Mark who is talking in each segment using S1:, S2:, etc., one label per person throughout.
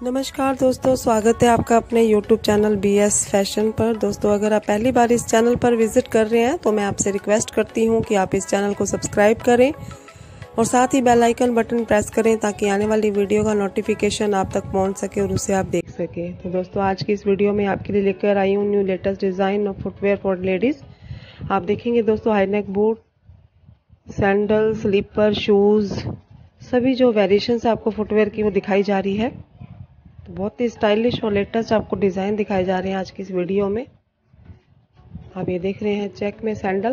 S1: नमस्कार दोस्तों, स्वागत है आपका अपने YouTube चैनल BS फैशन पर। दोस्तों, अगर आप पहली बार इस चैनल पर विजिट कर रहे हैं तो मैं आपसे रिक्वेस्ट करती हूं कि आप इस चैनल को सब्सक्राइब करें और साथ ही बेल आइकन बटन प्रेस करें ताकि आने वाली वीडियो का नोटिफिकेशन आप तक पहुंच सके और उसे आप देख सकें। तो दोस्तों, आज की इस वीडियो में आपके लिए लेकर आई हूँ new latest design of footwear for ladies. आप देखेंगे दोस्तों, high neck boot, sandal, slipper, shoes, सभी जो वेरिएशंस आपको फुटवेयर की वो दिखाई जा रही है। बहुत ही स्टाइलिश और लेटेस्ट आपको डिज़ाइन दिखाए जा रहे हैं आज की इस वीडियो में। आप ये देख रहे हैं चेक में सैंडल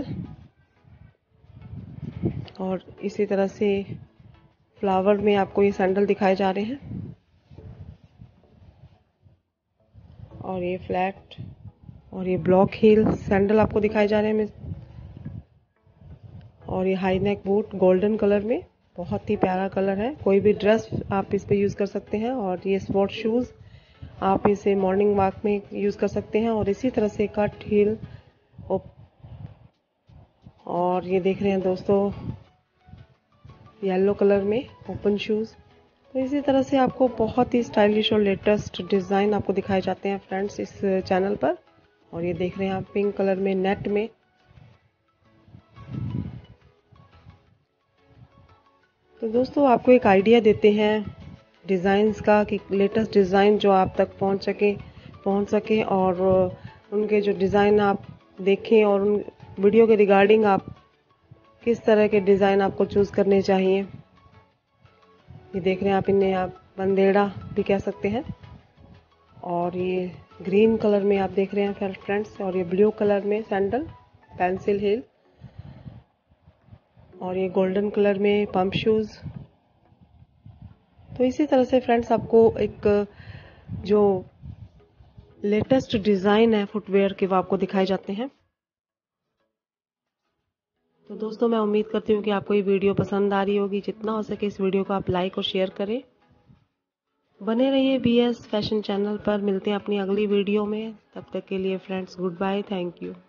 S1: और इसी तरह से फ्लावर में आपको ये सैंडल दिखाए जा रहे हैं और ये फ्लैट और ये ब्लॉक हील सैंडल आपको दिखाए जा रहे हैं और ये high neck boot golden colour में, बहुत ही प्यारा कलर है। कोई भी ड्रेस आप इस पे यूज़ कर सकते हैं और ये स्पोर्ट शूज़ आप इसे मॉर्निंग वॉक में यूज़ कर सकते हैं और इसी तरह से कट हील और ये देख रहे हैं दोस्तों येलो कलर में ओपन शूज़। तो इसी तरह से आपको बहुत ही स्टाइलिश और लेटेस्ट डिज़ाइन आपको दिखाए जाते हैं फ्रेंड्स इस चैनल पर। और ये देख रहे हैं आप पिंक कलर में नेट में। तो दोस्तों, आपको एक आइडिया देते हैं डिज़ाइंस का कि लेटेस्ट डिज़ाइन जो आप तक पहुंच सके और उनके जो डिज़ाइन आप देखें और उन वीडियो के रिगार्डिंग आप किस तरह के डिज़ाइन आपको चूज़ करने चाहिए। ये देख रहे हैं आप, इन्हें आप बंदेड़ा भी कह सकते हैं और ये ग्रीन कलर में आप देख रहे हैं फ्रेंड्स और ये ब्लू कलर में सैंडल पेंसिल हील और ये गोल्डन कलर में पंप शूज़। तो इसी तरह से फ्रेंड्स आपको एक जो लेटेस्ट डिज़ाइन है फुटवेयर के वो आपको दिखाए जाते हैं। तो दोस्तों, मैं उम्मीद करती हूँ कि आपको ये वीडियो पसंद आ रही होगी। जितना हो सके इस वीडियो को आप लाइक और शेयर करें। बने रहिए BS फैशन चैनल पर। मिलते हैं अपनी अगली वीडियो में। तब तक के लिए friends good bye, thank you.